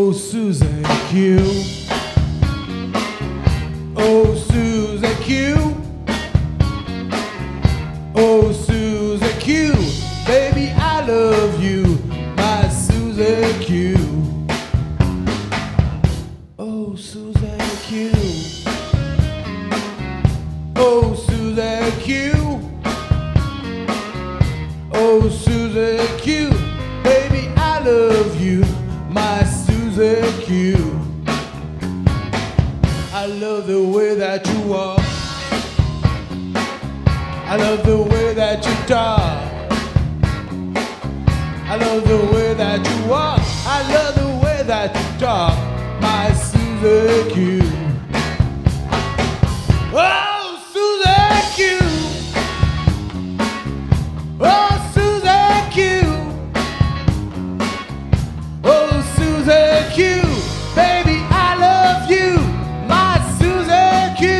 Oh, Susan Q. Oh, Susan Q. Oh, Susan Q. Baby, I love you, my Susan Q. Oh, Susan Q. Oh, Susan Q. Oh, Susan Q. Baby, I love you, my Susan Q. I love the way that you walk. I love the way that you talk. I love the way that you walk. I love the way that you talk, my Susan Q. Oh, Susan Q. Oh, Susan Q. Oh, Susan Q. Baby, I love you, my Susan Q.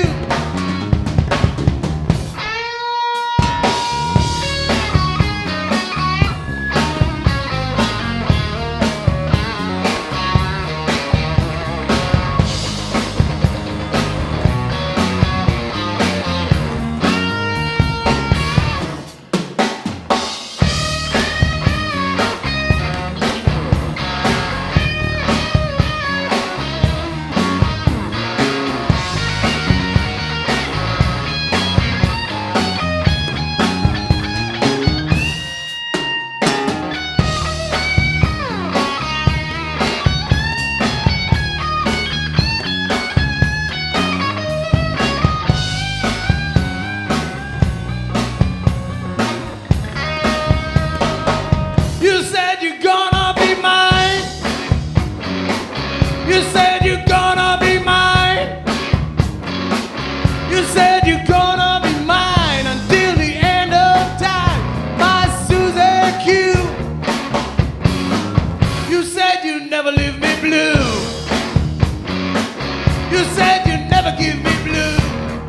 You said you're gonna be mine. You said you're gonna be mine. You said you're gonna be mine until the end of time, my Susan Q. You said you'd never leave me blue. You said you'd never give me blue.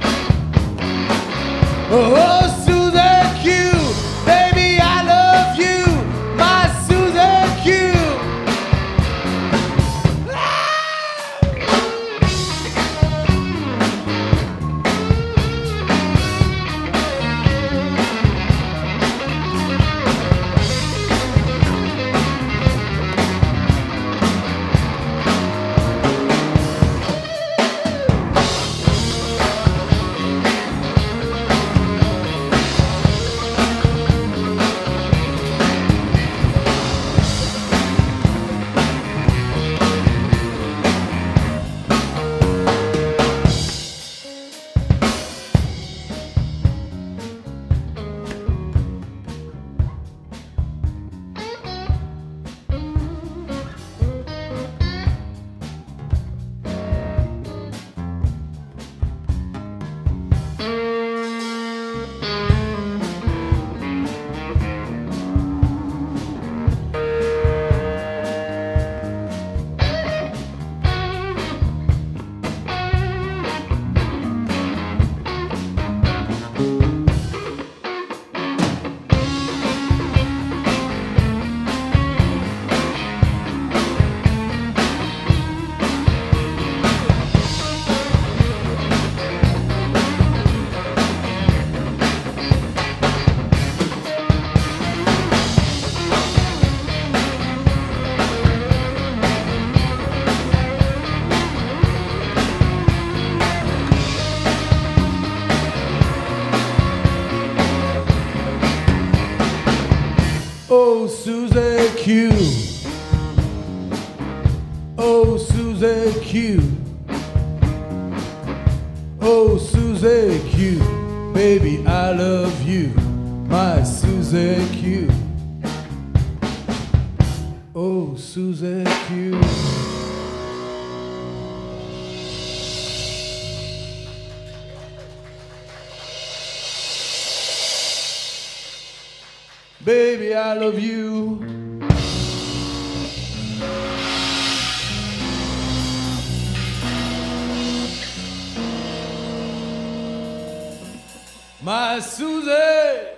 Oh, Susan Q. Baby, I love you, my Susan Q. Oh, Susan Q. Oh, Susan Q. Oh, Susan Q. Baby, I love you, my Susan Q. Oh, Susan Q. Baby, I love you. My Susan.